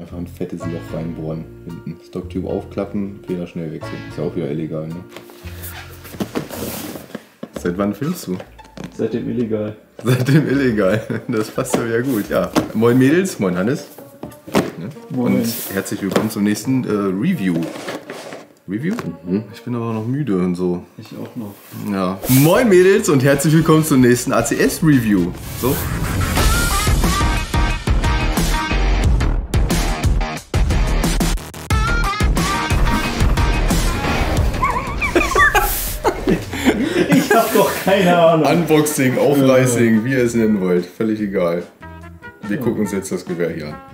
Einfach ein fettes Loch reinbohren hinten. Stocktube aufklappen, Feder schnell wechseln. Ist ja auch wieder illegal, ne? Seit wann filmst du? Seitdem illegal. Seitdem illegal. Das passt ja wieder gut, ja. Moin Mädels, moin Hannes. Ne? Moin. Und herzlich willkommen zum nächsten Review. Review? Mhm. Ich bin aber noch müde und so. Ich auch noch. Ja. Moin Mädels und herzlich willkommen zum nächsten ACS Review. So. Ich hab doch keine Ahnung. Unboxing, Aufreißing, wie ihr es nennen wollt. Völlig egal. Wir gucken uns jetzt das Gewehr hier an.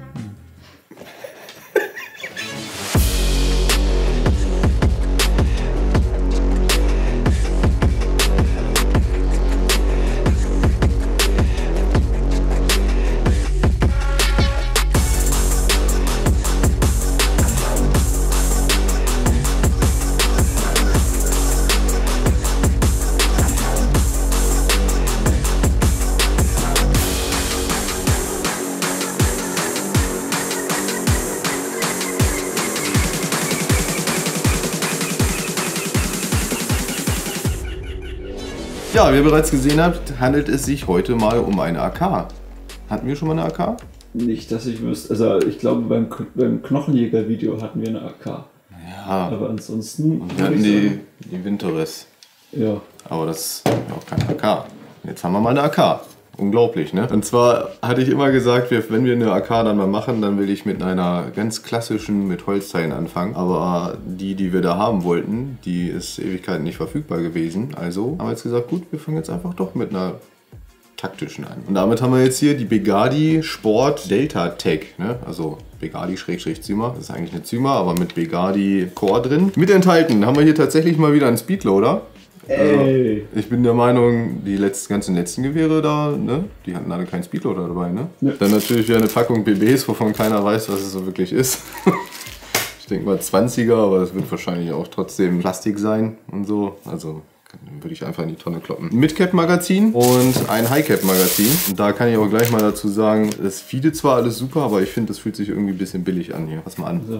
Ja, wie ihr bereits gesehen habt, handelt es sich heute mal um eine AK. Hatten wir schon mal eine AK? Nicht, dass ich wüsste. Also ich glaube beim Knochenjäger-Video hatten wir eine AK. Ja. Aber ansonsten. Wir hatten die Winteres. Ja. Aber das ist ja auch keine AK. Jetzt haben wir mal eine AK. Unglaublich, ne? Und zwar hatte ich immer gesagt, wenn wir eine AK dann mal machen, dann will ich mit einer ganz klassischen, mit Holzteilen anfangen. Aber die wir da haben wollten, die ist Ewigkeiten nicht verfügbar gewesen. Also haben wir jetzt gesagt, gut, wir fangen jetzt einfach doch mit einer taktischen an. Und damit haben wir jetzt hier die Begadi Sport Delta Tech, ne? Also Begadi-Zyma. Das ist eigentlich eine Zyma, aber mit Begadi Core drin. Mit enthalten haben wir hier tatsächlich mal wieder einen Speedloader. Ey. Ich bin der Meinung, die ganzen letzten Gewehre da, ne, die hatten alle keinen Speedloader dabei, ne? Ja. Dann natürlich wieder eine Packung BBs, wovon keiner weiß, was es so wirklich ist. Ich denke mal 20er, aber es wird wahrscheinlich auch trotzdem Plastik sein und so. Also dann würde ich einfach in die Tonne kloppen. Mid-Cap-Magazin und ein High-Cap-Magazin. Und da kann ich auch gleich mal dazu sagen, das feedet zwar alles super, aber ich finde, das fühlt sich irgendwie ein bisschen billig an hier. Pass mal an.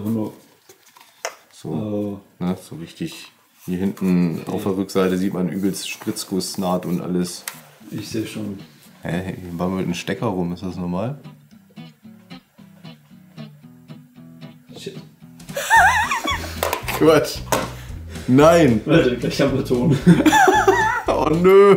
So, ne, so richtig. Hier hinten auf der Rückseite sieht man übelst Spritzgussnaht und alles. Ich sehe schon. Hä? Hier war mit einem Stecker rum, ist das normal? Shit. Quatsch. Nein! Warte, gleich haben wir Ton. Oh nö!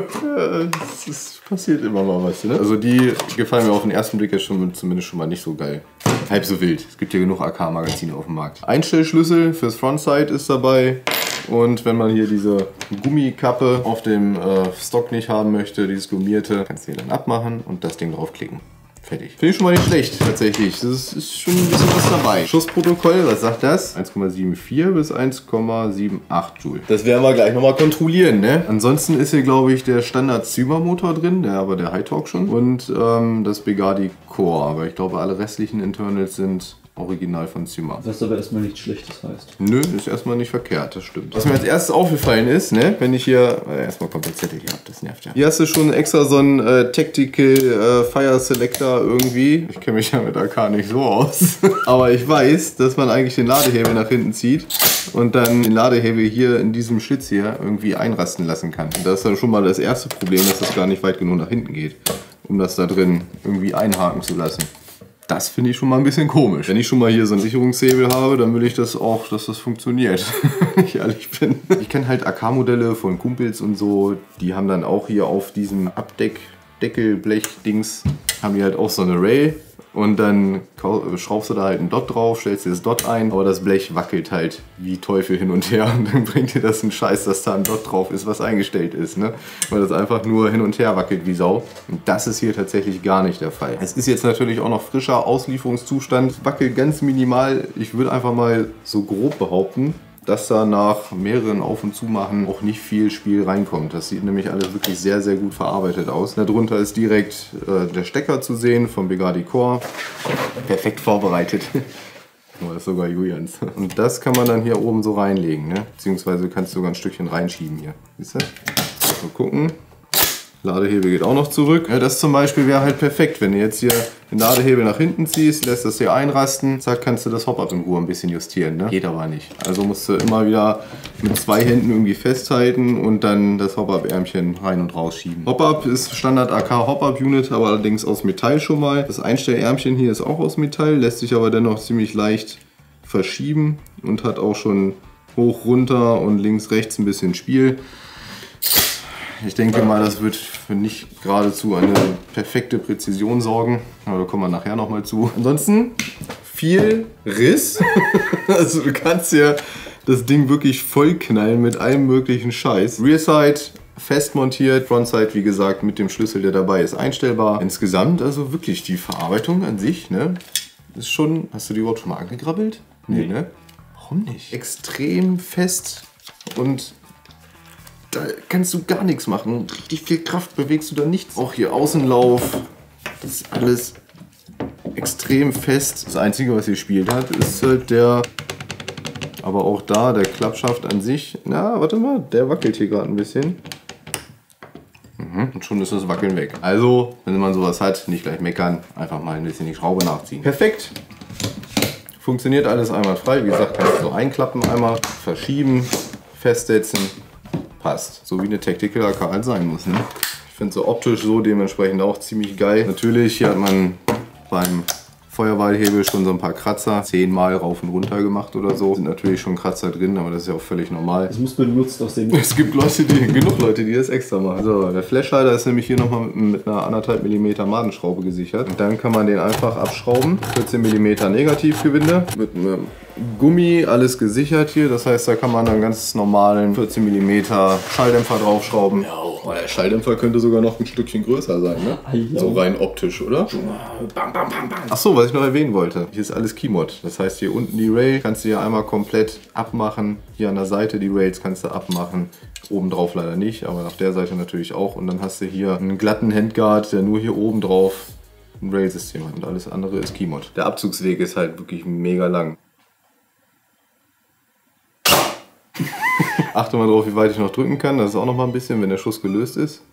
Es passiert immer mal was, ne? Also die gefallen mir auf den ersten Blick jetzt zumindest schon mal nicht so geil. Halb so wild. Es gibt hier genug AK-Magazine auf dem Markt. Einstellschlüssel fürs Frontside ist dabei. Und wenn man hier diese Gummikappe auf dem Stock nicht haben möchte, dieses gummierte, kannst du hier dann abmachen und das Ding draufklicken. Fertig. Finde ich schon mal nicht schlecht, tatsächlich. Das ist schon ein bisschen was dabei. Schussprotokoll, was sagt das? 1,74 bis 1,78 Joule. Das werden wir gleich nochmal kontrollieren, ne? Ansonsten ist hier, glaube ich, der Standard Zyma-Motor drin, aber der High-Torque schon. Und das Begadi Core. Aber ich glaube, alle restlichen Internals sind original von Zyma. Was aber erstmal nichts Schlechtes heißt. Nö, ist erstmal nicht verkehrt, das stimmt. Was mir als erstes aufgefallen ist, ne, wenn ich hier, erstmal kommt der Zettel hier ab, das nervt ja. Hier hast du schon extra so einen Tactical Fire Selector irgendwie. Ich kenne mich ja mit AK nicht so aus. Aber ich weiß, dass man eigentlich den Ladehebel nach hinten zieht und dann den Ladehebel hier in diesem Schlitz hier irgendwie einrasten lassen kann. Und das ist dann schon mal das erste Problem, dass das gar nicht weit genug nach hinten geht, um das da drin irgendwie einhaken zu lassen. Das finde ich schon mal ein bisschen komisch. Wenn ich schon mal hier so einen Sicherungshebel habe, dann will ich das auch, dass das funktioniert, wenn ich ehrlich bin. Ich kenne halt AK-Modelle von Kumpels und so, die haben dann auch hier auf diesem Deckelblech-Dings, haben die halt auch so eine Rail. Und dann schraubst du da halt einen Dot drauf, stellst dir das Dot ein, aber das Blech wackelt halt wie Teufel hin und her und dann bringt dir das einen Scheiß, dass da ein Dot drauf ist, was eingestellt ist, ne? Weil das einfach nur hin und her wackelt wie Sau. Und das ist hier tatsächlich gar nicht der Fall. Es ist jetzt natürlich auch noch frischer Auslieferungszustand, wackelt ganz minimal. Ich würde einfach mal so grob behaupten, dass da nach mehreren Auf- und Zumachen auch nicht viel Spiel reinkommt. Das sieht nämlich alles wirklich sehr, sehr gut verarbeitet aus. Darunter ist direkt der Stecker zu sehen vom Begadi Core. Perfekt vorbereitet. Oh, das ist sogar Julians. Und das kann man dann hier oben so reinlegen, ne? Beziehungsweise kannst du sogar ein Stückchen reinschieben hier. Siehst du? Mal gucken. Ladehebel geht auch noch zurück. Ja, das zum Beispiel wäre halt perfekt, wenn du jetzt hier den Ladehebel nach hinten ziehst, lässt das hier einrasten, zack, kannst du das Hop-Up in Ruhe ein bisschen justieren. Ne? Geht aber nicht. Also musst du immer wieder mit 2 Händen irgendwie festhalten und dann das Hop-Up-Ärmchen rein und raus schieben. Hop-Up ist Standard AK Hop-Up-Unit, aber allerdings aus Metall schon mal. Das Einstellärmchen hier ist auch aus Metall, lässt sich aber dennoch ziemlich leicht verschieben und hat auch schon hoch, runter und links, rechts ein bisschen Spiel. Ich denke mal, das wird für nicht geradezu eine perfekte Präzision sorgen, aber da kommen wir nachher nochmal zu. Ansonsten viel Riss, also du kannst ja das Ding wirklich voll knallen mit allem möglichen Scheiß. Rearside fest montiert, Frontside wie gesagt mit dem Schlüssel, der dabei ist, einstellbar. Insgesamt also wirklich die Verarbeitung an sich, ne, ist schon, hast du die überhaupt schon mal angegrabbelt? Nee, ne? Warum nicht? Extrem fest und da kannst du gar nichts machen. Richtig viel Kraft bewegst du da nichts. Auch hier Außenlauf, das ist alles extrem fest. Das Einzige, was hier spielt hat, ist halt der, aber auch da, der Klappschaft an sich. Na, warte mal, der wackelt hier gerade ein bisschen. Und schon ist das Wackeln weg. Also, wenn man sowas hat, nicht gleich meckern, einfach mal ein bisschen die Schraube nachziehen. Perfekt. Funktioniert alles einwandfrei. Wie gesagt, kannst du so einklappen einmal, verschieben, festsetzen. Passt. So wie eine Tactical AK halt sein muss. Ne? Ich finde so optisch so dementsprechend auch ziemlich geil. Natürlich, hier hat man beim Feuerwehrhebel schon so ein paar Kratzer. 10-mal rauf und runter gemacht oder so. Sind natürlich schon Kratzer drin, aber das ist ja auch völlig normal. Das muss benutzt aussehen. Es gibt Leute, genug Leute, die das extra machen. So, der Flashlighter ist nämlich hier nochmal mit einer 1,5 mm Madenschraube gesichert. Und dann kann man den einfach abschrauben. 14 mm Negativgewinde. Mit einem Gummi, alles gesichert hier. Das heißt, da kann man dann ganz normalen 14 mm Schalldämpfer draufschrauben. Ja, oh, der Schalldämpfer könnte sogar noch ein Stückchen größer sein, ne? So rein optisch, oder? Achso, was ich noch erwähnen wollte. Hier ist alles Keymod. Das heißt, hier unten die Rail kannst du hier einmal komplett abmachen. Hier an der Seite die Rails kannst du abmachen. Oben drauf leider nicht, aber auf der Seite natürlich auch. Und dann hast du hier einen glatten Handguard, der nur hier oben drauf ein Rail-System hat. Und alles andere ist Keymod. Der Abzugsweg ist halt wirklich mega lang. Achte mal drauf, wie weit ich noch drücken kann. Das ist auch noch mal ein bisschen, wenn der Schuss gelöst ist.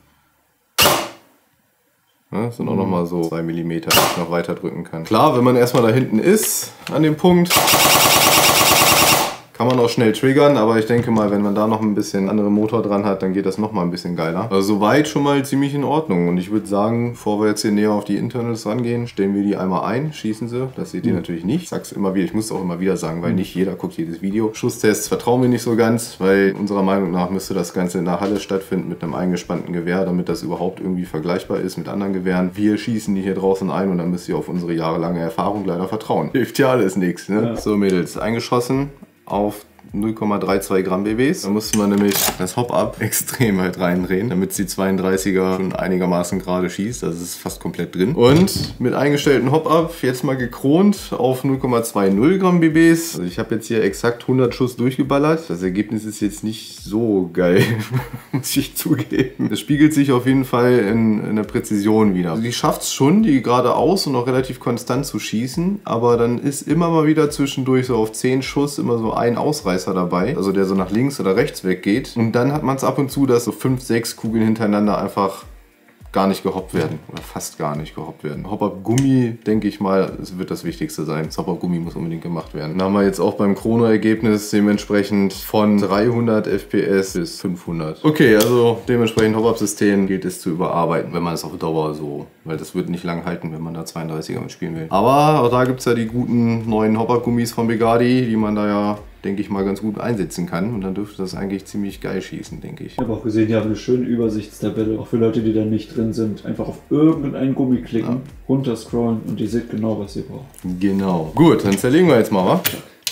Ja, das sind auch noch mal so 2 mm, dass ich noch weiter drücken kann. Klar, wenn man erstmal da hinten ist, an dem Punkt, kann man auch schnell triggern, aber ich denke mal, wenn man da noch ein bisschen anderen Motor dran hat, dann geht das noch mal ein bisschen geiler. Also soweit schon mal ziemlich in Ordnung und ich würde sagen, bevor wir jetzt hier näher auf die Internals rangehen, stellen wir die einmal ein, schießen sie. Das seht ihr natürlich nicht. Ich sag's immer wieder, ich muss es auch immer wieder sagen, weil nicht jeder guckt jedes Video. Schusstests vertrauen wir nicht so ganz, weil unserer Meinung nach müsste das Ganze in der Halle stattfinden mit einem eingespannten Gewehr, damit das überhaupt irgendwie vergleichbar ist mit anderen Gewehren. Wir schießen die hier draußen ein und dann müsst ihr auf unsere jahrelange Erfahrung leider vertrauen. Hilft ja alles nichts, ne? Ja. So Mädels, eingeschossen auf 0,32 Gramm BBs. Da musste man nämlich das Hop-Up extrem halt reindrehen, damit die 32er schon einigermaßen gerade schießt. Also es ist fast komplett drin. Und mit eingestellten Hop-Up jetzt mal gekront auf 0,20 Gramm BBs. Also ich habe jetzt hier exakt 100 Schuss durchgeballert. Das Ergebnis ist jetzt nicht so geil, muss ich zugeben. Das spiegelt sich auf jeden Fall in der Präzision wieder. Also die schafft es schon, die geradeaus und auch relativ konstant zu schießen. Aber dann ist immer mal wieder zwischendurch so auf 10 Schuss immer so ein Ausreißer dabei, also der so nach links oder rechts weggeht. Und dann hat man es ab und zu, dass so 5, 6 Kugeln hintereinander einfach gar nicht gehoppt werden oder fast gar nicht gehoppt werden. Hop-Up-Gummi, denke ich mal, wird das Wichtigste sein. Das Hop-Up-Gummi muss unbedingt gemacht werden. Dann haben wir jetzt auch beim Chrono-Ergebnis dementsprechend von 300 FPS bis 500. Okay, also dementsprechend Hop-Up-System gilt es zu überarbeiten, wenn man es auf Dauer so, weil das wird nicht lang halten, wenn man da 32er mitspielen will. Aber auch da gibt es ja die guten neuen Hop-Up-Gummis von Begadi, die man da ja, denke ich mal, ganz gut einsetzen kann. Und dann dürfte das eigentlich ziemlich geil schießen, denke ich. Ich habe auch gesehen, die haben eine schöne Übersichtstabelle, auch für Leute, die da nicht drin sind. Einfach auf irgendeinen Gummi klicken, runterscrollen und ihr seht genau, was ihr braucht. Genau. Gut, dann zerlegen wir jetzt mal, wa?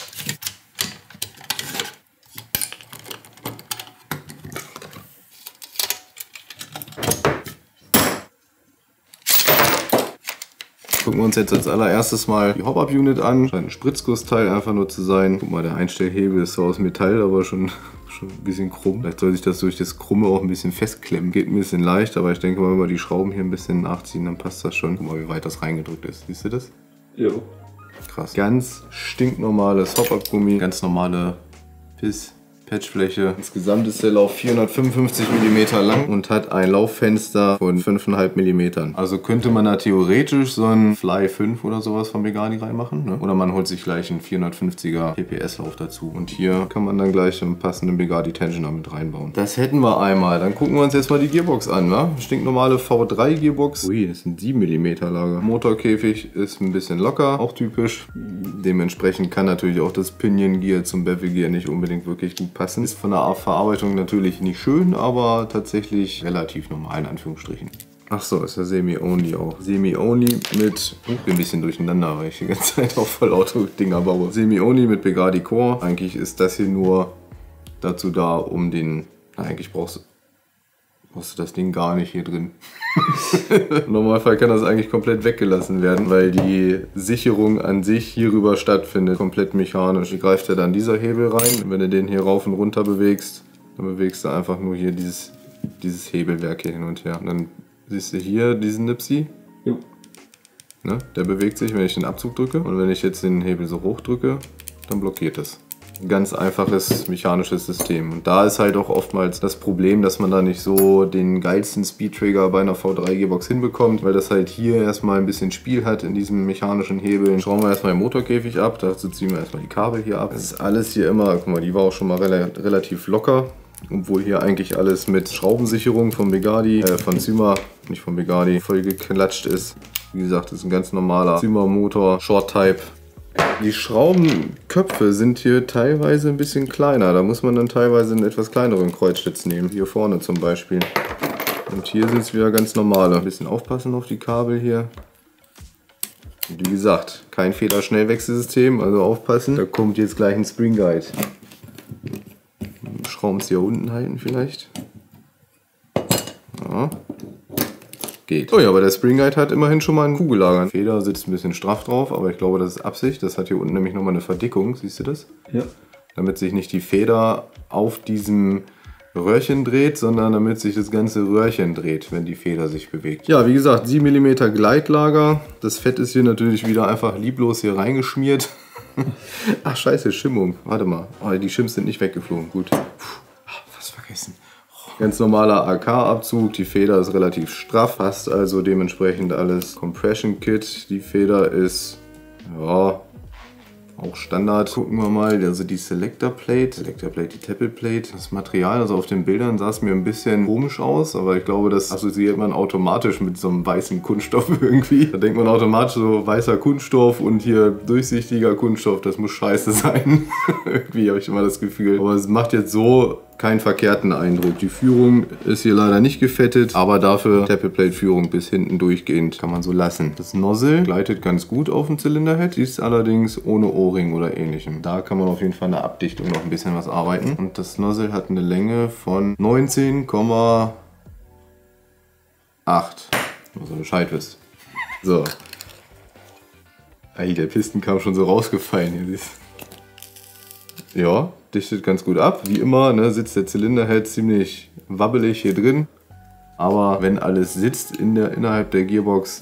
Gucken wir uns jetzt als allererstes mal die Hop-Up-Unit an. Scheint ein Spritzgussteil einfach nur zu sein. Guck mal, der Einstellhebel ist so aus Metall, aber schon ein bisschen krumm. Vielleicht soll sich das durch das Krumme auch ein bisschen festklemmen. Geht ein bisschen leicht, aber ich denke mal, wenn wir die Schrauben hier ein bisschen nachziehen, dann passt das schon. Guck mal, wie weit das reingedrückt ist. Siehst du das? Jo. Krass. Ganz stinknormales Hop-Up-Gummi. Ganz normale Piss. Patchfläche. Insgesamt ist der Lauf 455 mm lang und hat ein Lauffenster von 5,5 mm. Also könnte man da theoretisch so einen Fly 5 oder sowas von Begani reinmachen. Ne? Oder man holt sich gleich einen 450er PPS-Lauf dazu. Und hier kann man dann gleich einen passenden Begani Tensioner mit reinbauen. Das hätten wir einmal. Dann gucken wir uns jetzt mal die Gearbox an. Ne? Stinknormale V3 Gearbox. Ui, das sind 7 mm Lager. Motorkäfig ist ein bisschen locker, auch typisch. Dementsprechend kann natürlich auch das Pinion Gear zum Bevel Gear nicht unbedingt wirklich gut passen. Ist von der Verarbeitung natürlich nicht schön, aber tatsächlich relativ normal in Anführungsstrichen. Ach so, ist ja Semi-Only auch. Semi-Only mit... Ich bin ein bisschen durcheinander, weil ich die ganze Zeit auf Vollauto-Dinger baue. Semi-Only mit Begani Core. Eigentlich ist das hier nur dazu da, um den... Na, eigentlich brauchst du das Ding gar nicht hier drin. Im Normalfall kann das eigentlich komplett weggelassen werden, weil die Sicherung an sich hierüber stattfindet, komplett mechanisch. Hier greift ja dann dieser Hebel rein. Wenn du den hier rauf und runter bewegst, dann bewegst du einfach nur hier dieses Hebelwerk hier hin und her. Und dann siehst du hier diesen Nipsi. Jo. Ne? Der bewegt sich, wenn ich den Abzug drücke. Und wenn ich jetzt den Hebel so hoch drücke, dann blockiert es. Ganz einfaches mechanisches System. Und da ist halt auch oftmals das Problem, dass man da nicht so den geilsten Speedtrigger bei einer V3 Gearbox hinbekommt, weil das halt hier erstmal ein bisschen Spiel hat in diesem mechanischen Hebel. Schrauben wir erstmal den Motorkäfig ab, dazu ziehen wir erstmal die Kabel hier ab. Das ist alles hier immer, guck mal, die war auch schon mal relativ locker. Obwohl hier eigentlich alles mit Schraubensicherung von Begani, von Syma, nicht von Begani, voll geklatscht ist. Wie gesagt, das ist ein ganz normaler Syma Motor, Short Type. Die Schraubenköpfe sind hier teilweise ein bisschen kleiner. Da muss man dann teilweise einen etwas kleineren Kreuzschlitz nehmen. Hier vorne zum Beispiel. Und hier sind es wieder ganz normale. Ein bisschen aufpassen auf die Kabel hier. Und wie gesagt, kein Federschnellwechselsystem, also aufpassen. Da kommt jetzt gleich ein Spring Guide. Schrauben es hier unten halten vielleicht. Ja. Geht. Oh ja, aber der Spring Guide hat immerhin schon mal einen Kugellager. Die Feder sitzt ein bisschen straff drauf, aber ich glaube, das ist Absicht. Das hat hier unten nämlich nochmal eine Verdickung. Siehst du das? Ja. Damit sich nicht die Feder auf diesem Röhrchen dreht, sondern damit sich das ganze Röhrchen dreht, wenn die Feder sich bewegt. Ja, wie gesagt, 7 mm Gleitlager. Das Fett ist hier natürlich wieder einfach lieblos hier reingeschmiert. Ach scheiße, Schimmung. Warte mal. Oh, die Shims sind nicht weggeflogen. Gut. Puh, was vergessen. Ganz normaler AK-Abzug, die Feder ist relativ straff, passt also dementsprechend alles. Compression Kit, die Feder ist, ja, auch Standard. Gucken wir mal, also die Selector Plate, die Tappet Plate. Das Material, also auf den Bildern sah es mir ein bisschen komisch aus, aber ich glaube, das assoziiert man automatisch mit so einem weißen Kunststoff irgendwie. Da denkt man automatisch so weißer Kunststoff und hier durchsichtiger Kunststoff, das muss scheiße sein. Irgendwie habe ich immer das Gefühl. Aber es macht jetzt so keinen verkehrten Eindruck. Die Führung ist hier leider nicht gefettet, aber dafür Tappet Plate Führung bis hinten durchgehend kann man so lassen. Das Nozzle gleitet ganz gut auf dem Zylinderhead, ist allerdings ohne O-Ring oder ähnlichem. Da kann man auf jeden Fall an der Abdichtung noch ein bisschen was arbeiten. Und das Nozzle hat eine Länge von 19,8. Also Bescheid wisst. So. Ey, der Piston kam schon so rausgefallen. Hier. Ja, dichtet ganz gut ab. Wie immer, ne, sitzt der Zylinderhead ziemlich wabbelig hier drin. Aber wenn alles sitzt innerhalb der Gearbox...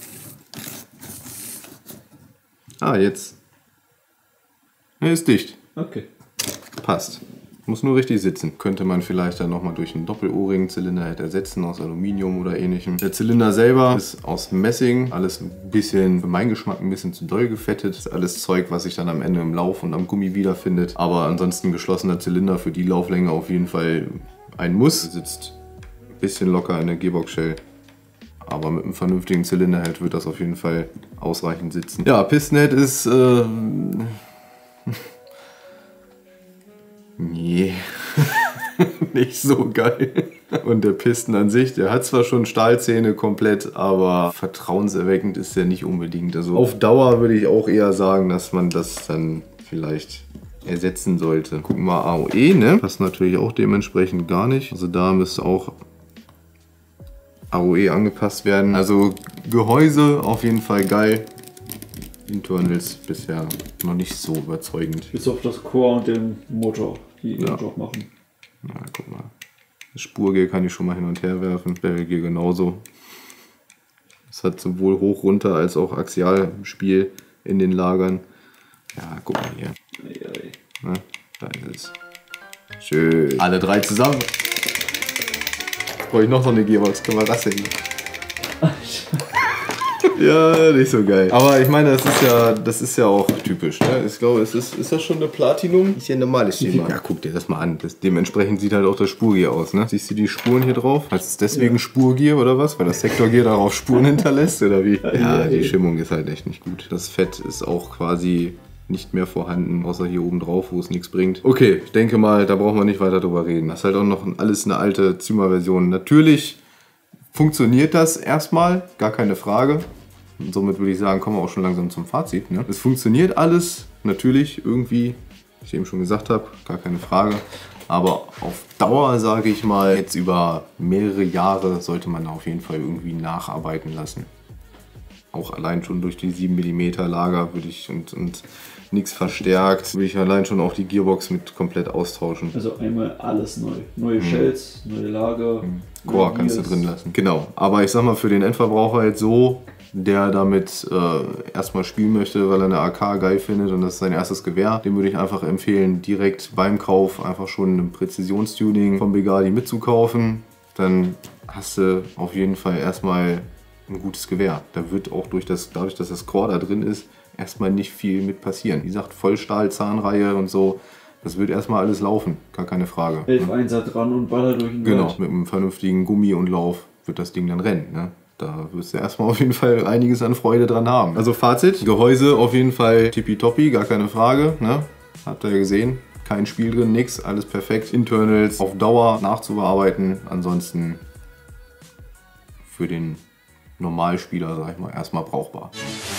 Ah, jetzt. Ne, ist dicht. Okay. Passt. Muss nur richtig sitzen. Könnte man vielleicht dann nochmal durch einen Doppel-O-Ring Zylinderhead ersetzen, aus Aluminium oder ähnlichem. Der Zylinder selber ist aus Messing. Alles ein bisschen, für meinen Geschmack, ein bisschen zu doll gefettet. Das ist alles Zeug, was sich dann am Ende im Lauf und am Gummi wiederfindet. Aber ansonsten geschlossener Zylinder für die Lauflänge auf jeden Fall ein Muss. Sitzt ein bisschen locker in der Gearbox-Shell. Aber mit einem vernünftigen Zylinderhead wird das auf jeden Fall ausreichend sitzen. Ja, Pistonhead ist... Nee, nicht so geil. Und der Piston an sich, der hat zwar schon Stahlzähne komplett, aber vertrauenserweckend ist der nicht unbedingt. Also auf Dauer würde ich auch eher sagen, dass man das dann vielleicht ersetzen sollte. Gucken wir AOE, ne? Passt natürlich auch dementsprechend gar nicht. Also da müsste auch AOE angepasst werden. Also Gehäuse auf jeden Fall geil. Internals bisher noch nicht so überzeugend. Bis auf das Core und den Motor, die ihren Job machen. Na, guck mal. Das Spurgear kann ich schon mal hin und her werfen. Bevelgear genauso. Es hat sowohl hoch, runter als auch Axialspiel in den Lagern. Ja, guck mal hier. Na, da ist es. Schön. Alle 3 zusammen. Brauche ich noch so eine Gearbox, können wir das denn? Ja, nicht so geil. Aber ich meine, das ist ja auch typisch. Ne? Ich glaube, ist das schon eine Platinum? Ist ja ein normales Thema. Ja, guck dir das mal an. Dementsprechend sieht halt auch das Spurgier aus. Ne? Siehst du die Spuren hier drauf? Heißt es deswegen Spurgier oder was? Weil das Sektorgier darauf Spuren hinterlässt oder wie? Ja, die Schimmung ist halt echt nicht gut. Das Fett ist auch quasi nicht mehr vorhanden, außer hier oben drauf, wo es nichts bringt. Okay, ich denke mal, da brauchen wir nicht weiter drüber reden. Das ist halt auch noch alles eine alte Zyma-Version. Natürlich funktioniert das erstmal, gar keine Frage. Und somit würde ich sagen, kommen wir auch schon langsam zum Fazit. Ne? Es funktioniert alles, natürlich irgendwie, wie ich eben schon gesagt habe, gar keine Frage. Aber auf Dauer, sage ich mal, jetzt über mehrere Jahre sollte man auf jeden Fall irgendwie nacharbeiten lassen. Auch allein schon durch die 7 mm Lager würde ich und nichts verstärkt, würde ich allein schon auch die Gearbox mit komplett austauschen. Also einmal alles neu. Neue Shells, neue Lager. Core kannst du drin lassen. Genau. Aber ich sag mal, für den Endverbraucher jetzt so, der damit erstmal spielen möchte, weil er eine AK geil findet und das ist sein erstes Gewehr, dem würde ich einfach empfehlen, direkt beim Kauf einfach schon ein Präzisionstuning von Begadi mitzukaufen. Dann hast du auf jeden Fall erstmal ein gutes Gewehr. Da wird auch dadurch, dass das Core da drin ist, erstmal nicht viel mit passieren. Wie gesagt, Vollstahl, Zahnreihe und so, das wird erstmal alles laufen, gar keine Frage. 11 Einser dran und Baller durch den Genau, Wald. mit einem vernünftigen Gummi und Lauf wird das Ding dann rennen. Ne? Da wirst du erstmal auf jeden Fall einiges an Freude dran haben. Also Fazit, Gehäuse auf jeden Fall tippitoppi, gar keine Frage. Ne? Habt ihr ja gesehen, kein Spiel drin, nix, alles perfekt. Internals auf Dauer nachzubearbeiten, ansonsten für den Normalspieler, sag ich mal, erstmal brauchbar.